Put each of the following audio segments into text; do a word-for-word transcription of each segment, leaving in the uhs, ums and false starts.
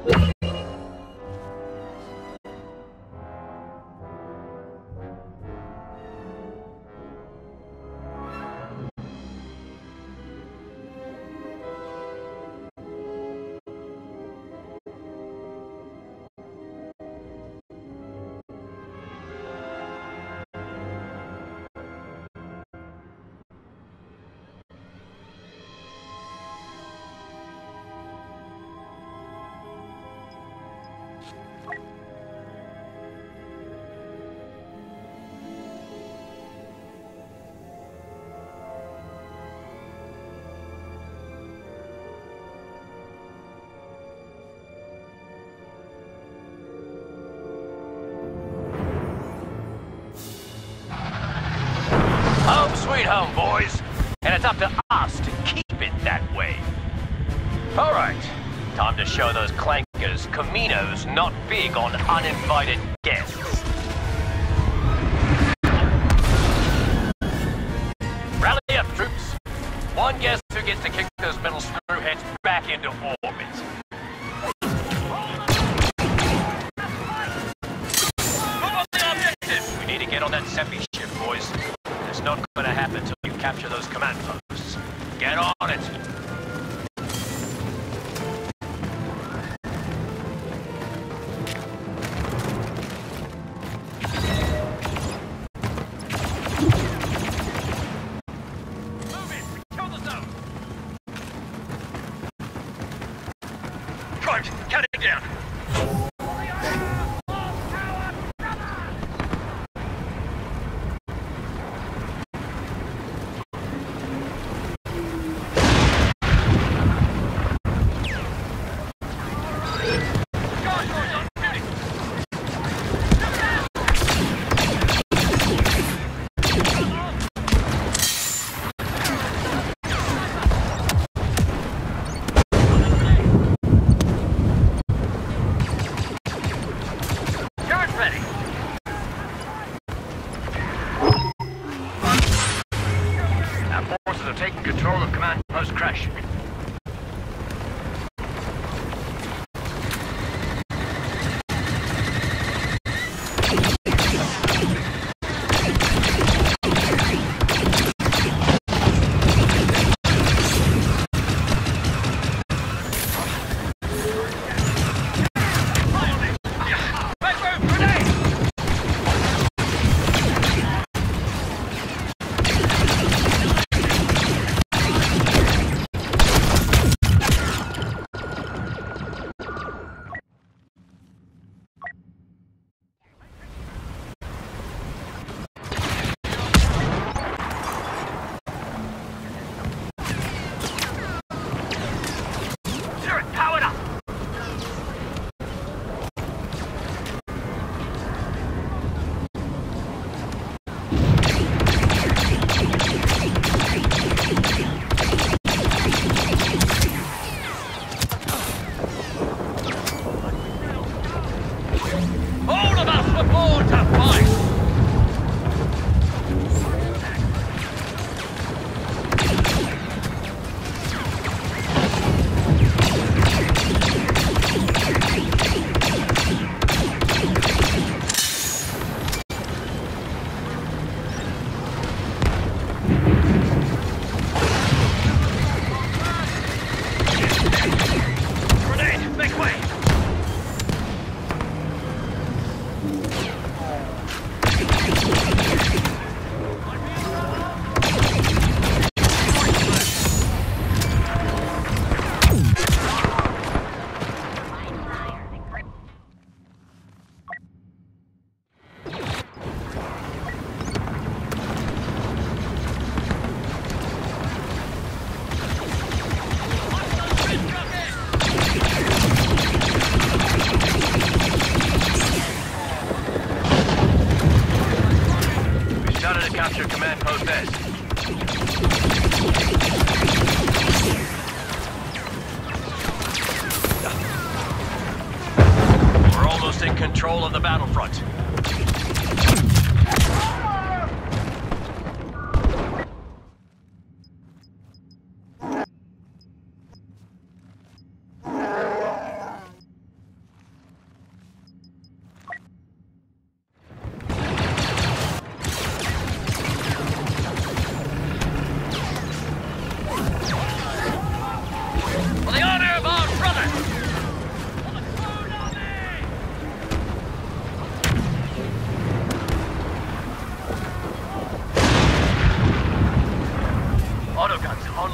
Sweet home, boys. And it's up to us to keep it that way. All right. Time to show those clankers Kamino's not big on uninvited guests. Rally up, troops. One guest who gets to kick those metal screwheads back into orbit. Move on the objective. We need to get on that Seppi ship, boys. It's not going to happen until you capture those command posts. Get on it! Move it! Kill the zone! Right, counting down. Taking control of command post Crash. Capture command post S. We're almost in control of the battlefront.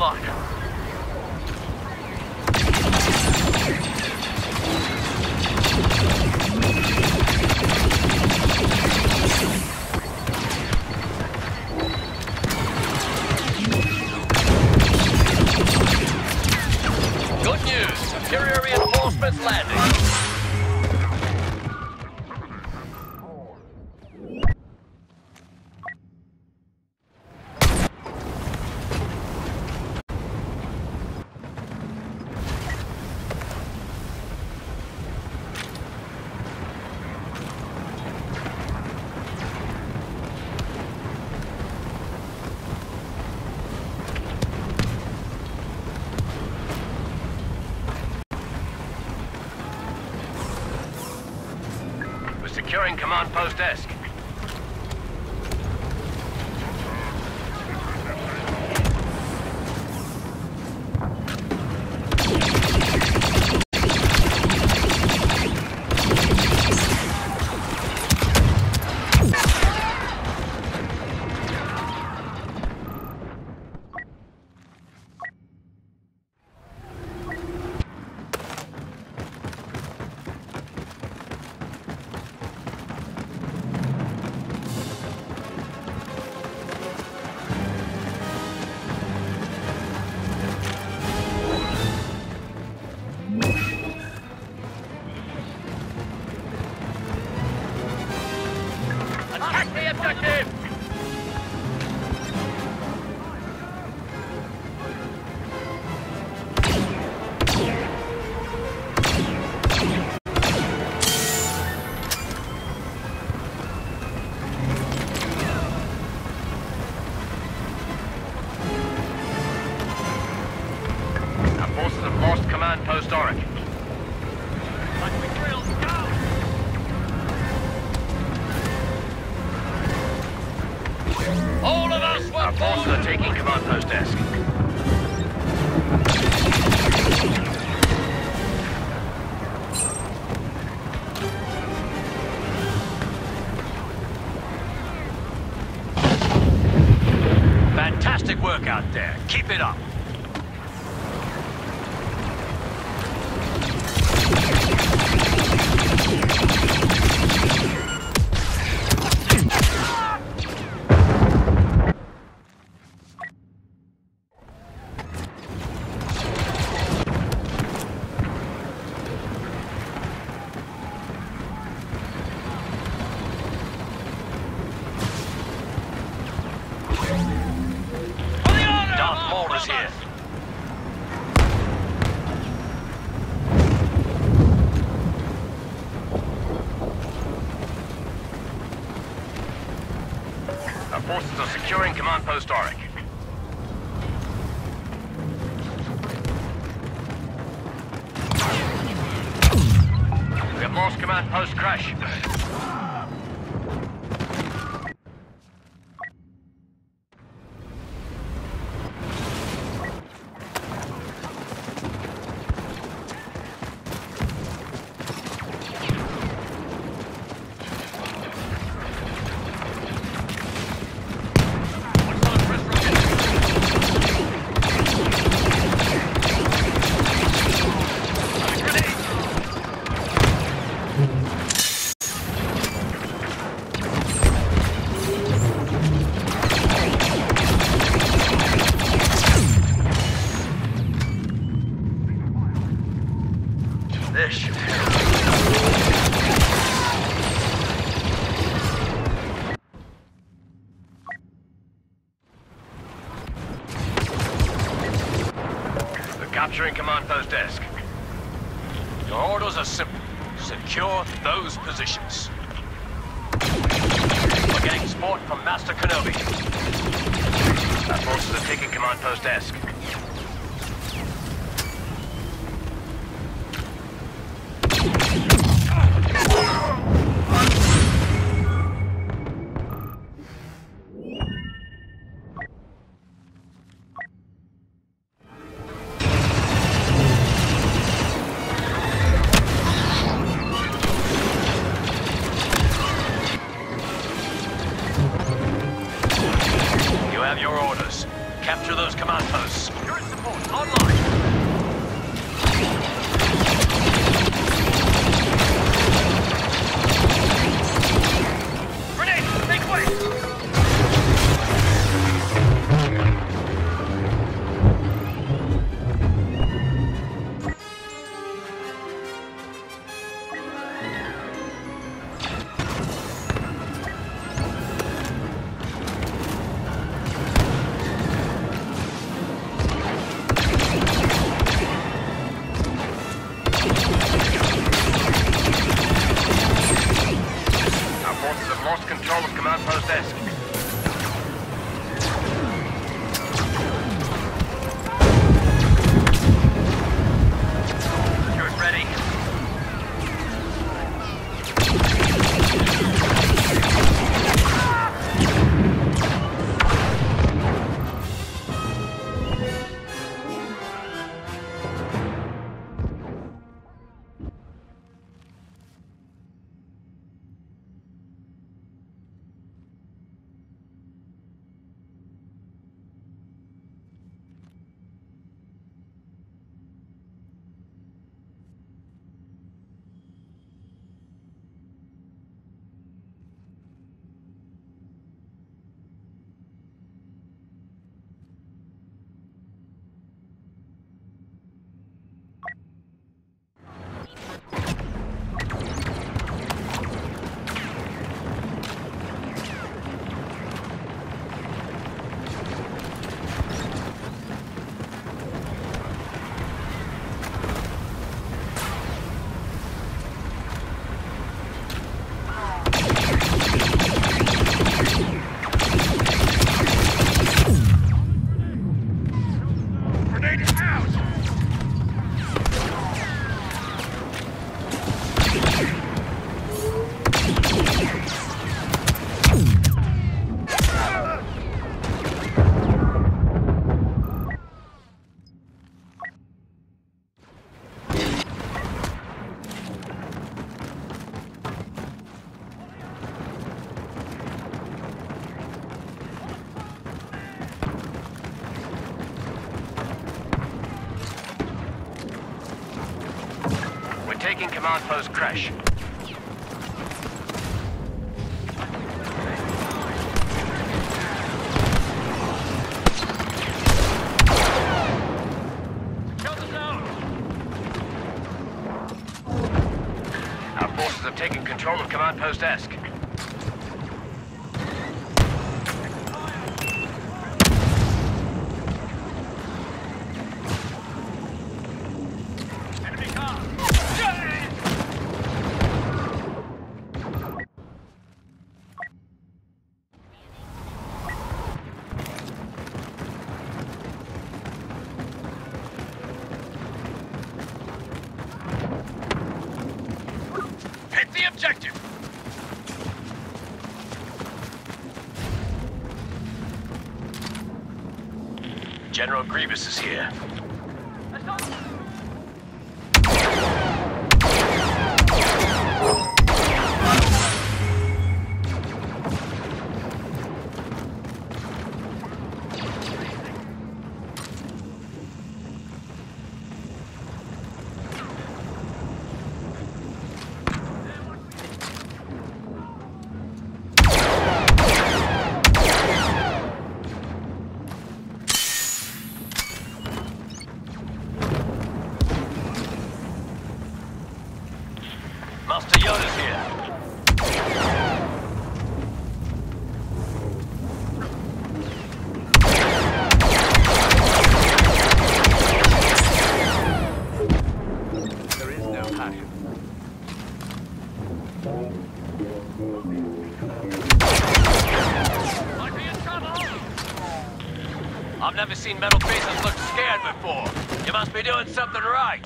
online. Good news. Superior reinforcements landing. Securing command post desk. Attack the objective! Our forces have lost command post Auric. All of us were Our forces are taking command post desk. Fantastic work out there. Keep it up. Darth Maul is here. Our forces are securing command post Auric. We have lost command post Crash. This should We're capturing command post desk. Your orders are simple. Secure those positions. We're getting support from Master Kenobi. Our forces are taking command post desk. You have your orders. Capture those command posts. Current support online. Grenade, make way! Taking command post crash. Kill the zone. Our forces have taken control of command post Esk. The objective! General Grievous is here. Master Yoda's here. There is no passion. Might be in trouble. I've never seen metal faces look scared before. You must be doing something right.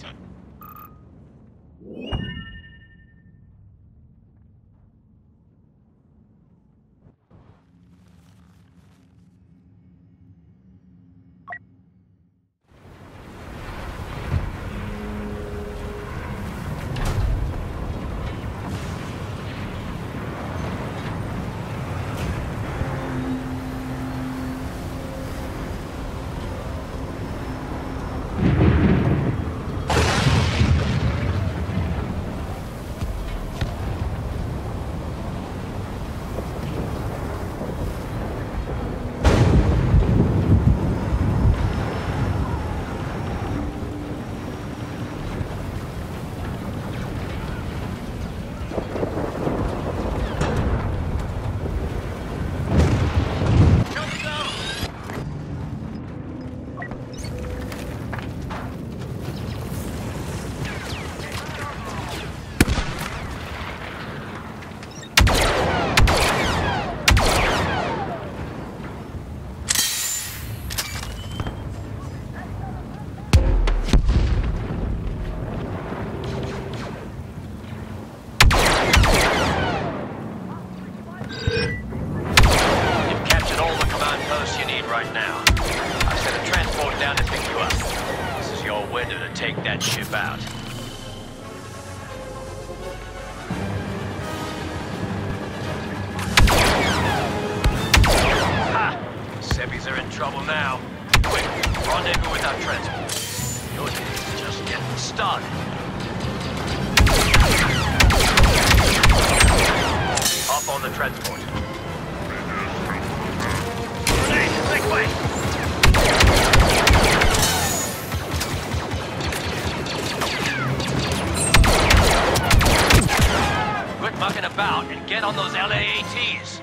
Send a transport down to pick you up. This is your window to take that ship out. Ha! Sebbies are in trouble now. Quick, rendezvous with our transport. Your days just getting started. Hop on the transport. Grenade, make way! Quit mucking about and get on those L A A Ts.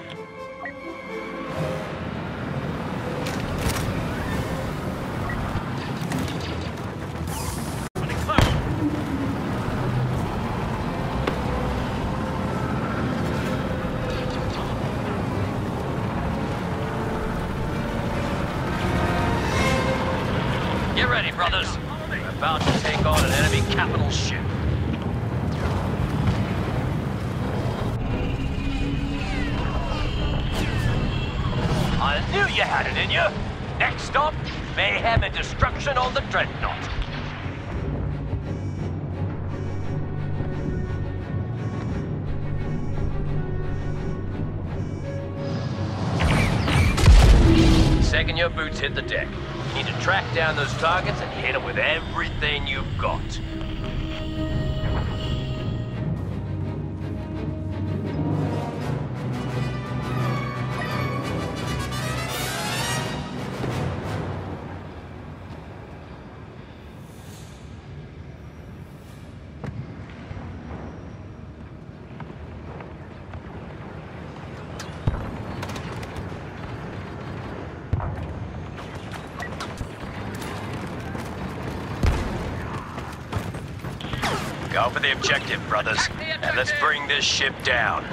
Get ready, brothers. We're about to take on an enemy capital ship. I knew you had it in you. Next stop, mayhem and destruction on the Dreadnought. Second your boots hit the deck, you need to track down those targets and hit them with everything you've got. Go for the objective, brothers, and let's bring this ship down.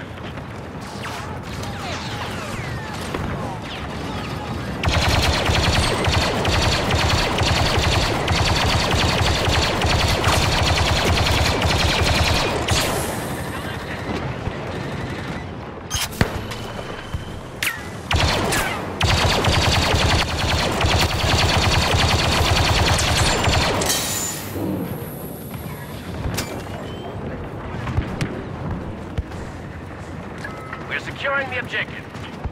We're securing the objective.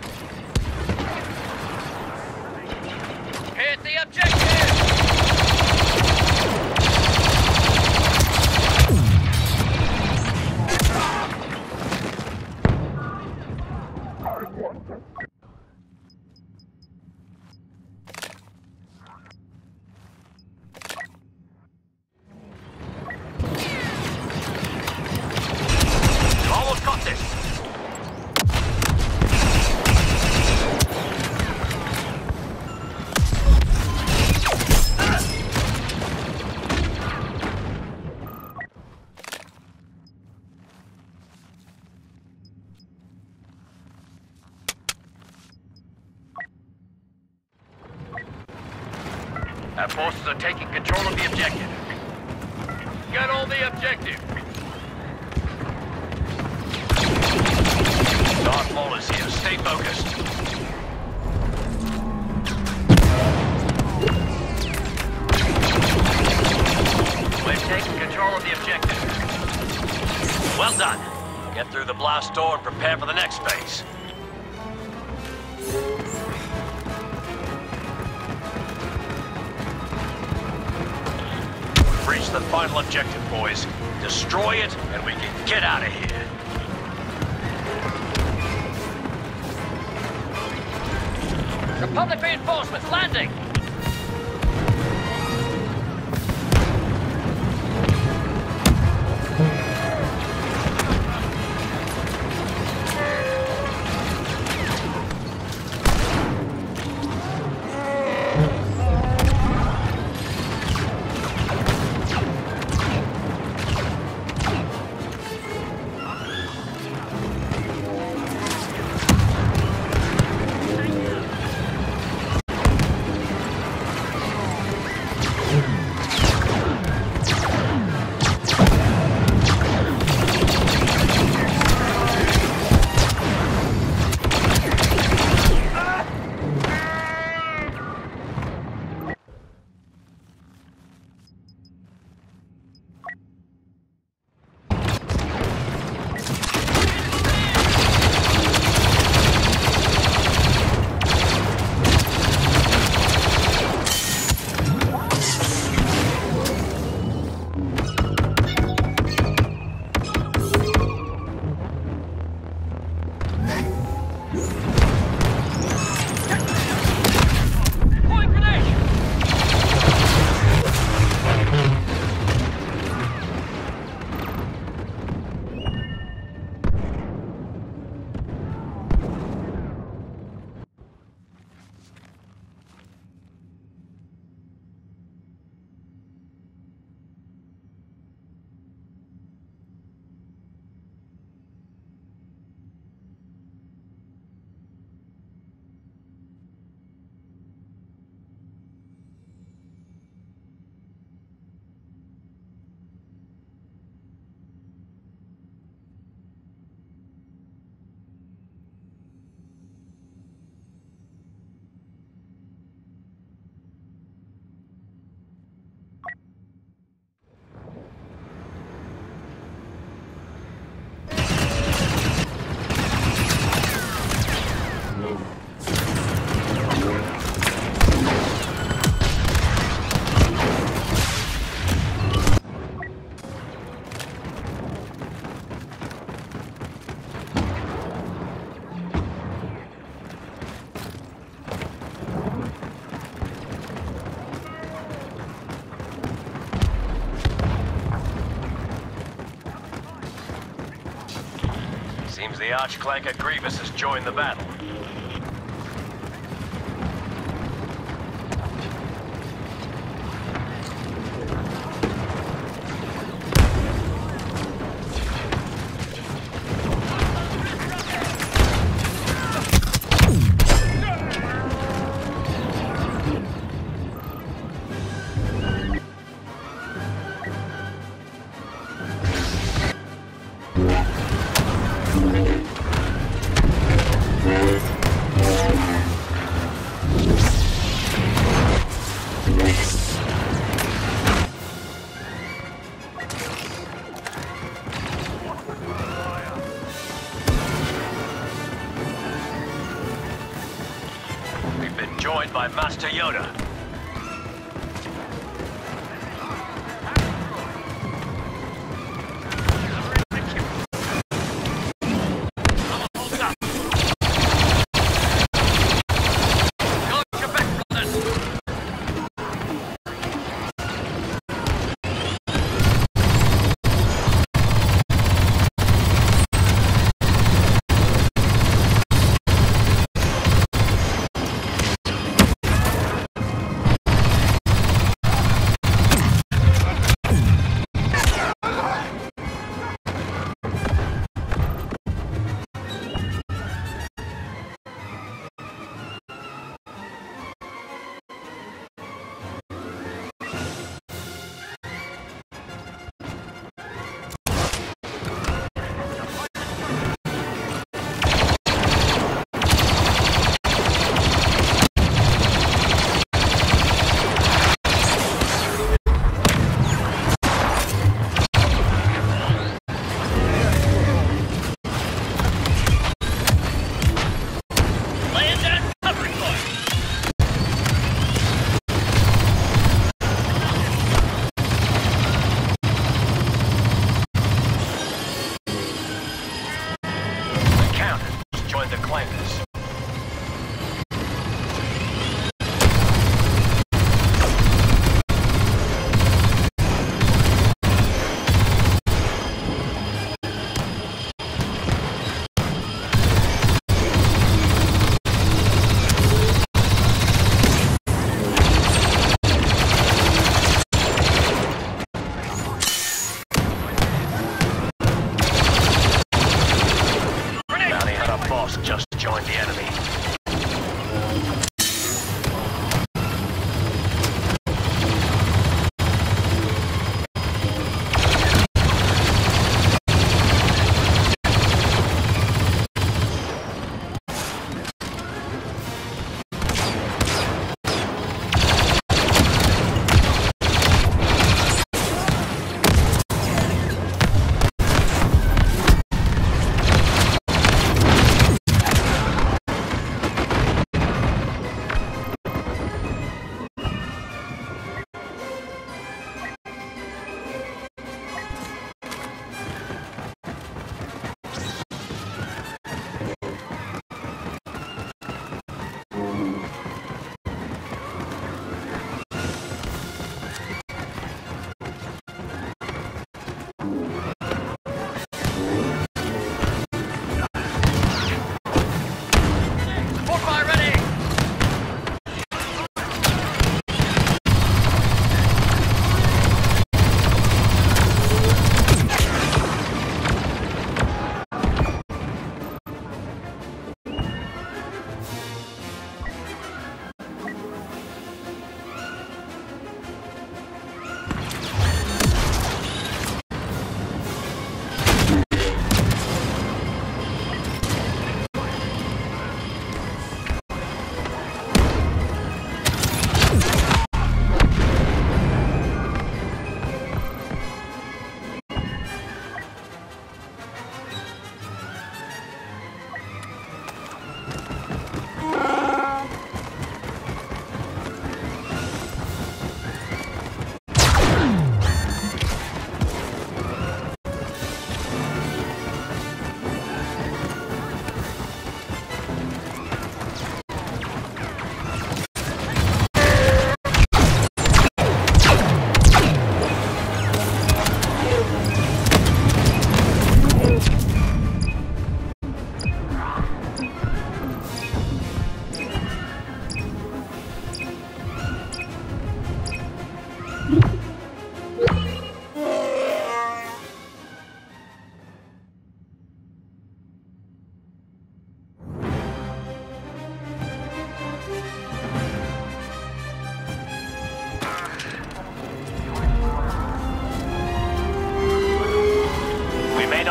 Hit the objective! You almost got this. Our forces are taking control of the objective. Get on the objective. Darth Maul is here. Stay focused. We're taking control of the objective. Well done. Get through the blast door and prepare for the next phase. Reach the final objective, boys. Destroy it, and we can get out of here. Republic reinforcements landing! Archclanker Grievous has joined the battle. Joined by Master Yoda.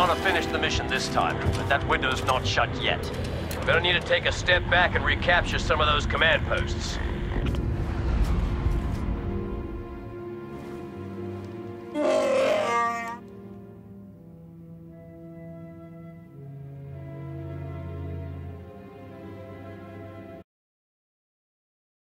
gonna finish the mission this time, but that window's not shut yet. We're gonna need to take a step back and recapture some of those command posts.